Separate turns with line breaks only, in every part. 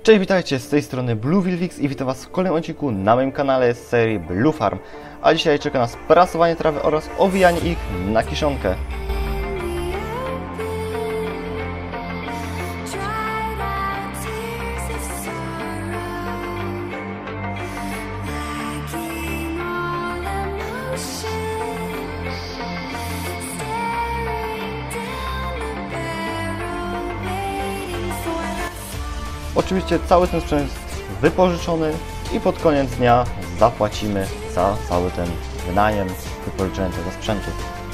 Cześć, witajcie, z tej strony Blue Wilwix i witam was w kolejnym odcinku na moim kanale z serii Blue Farm. A dzisiaj czeka nas prasowanie trawy oraz owijanie ich na kiszonkę. Oczywiście cały ten sprzęt jest wypożyczony i pod koniec dnia zapłacimy za cały ten wynajem, wypożyczenie tego sprzętu.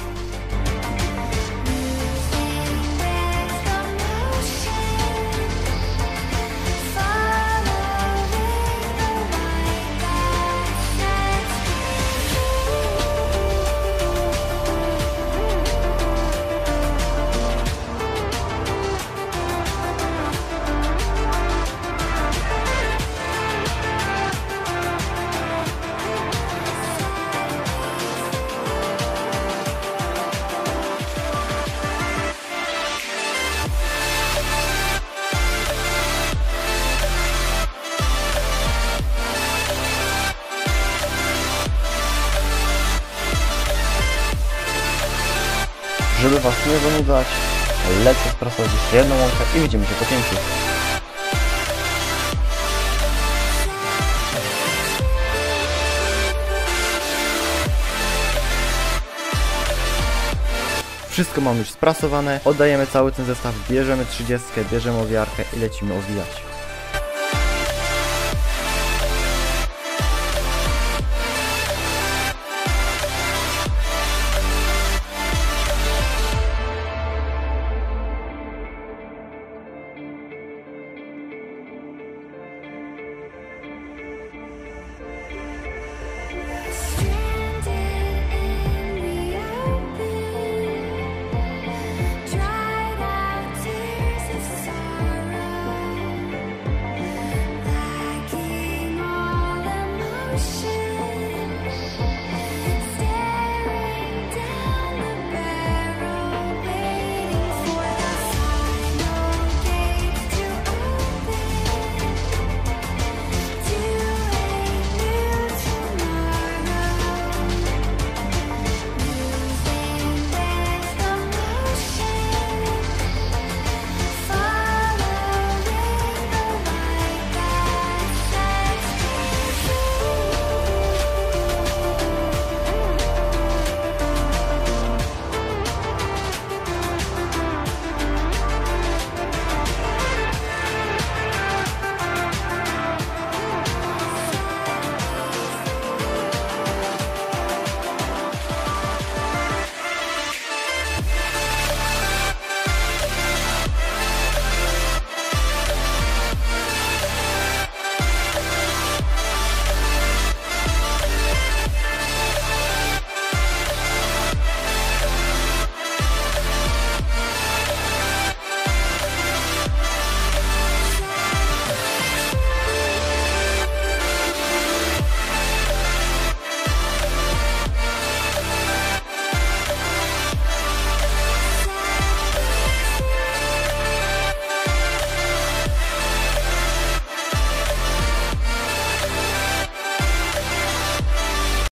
Żeby was nie zanudzać, lecę sprasować jeszcze jedną łąkę i widzimy się po cięciu. Wszystko mamy już sprasowane, oddajemy cały ten zestaw, bierzemy 30, bierzemy owijarkę i lecimy owijać.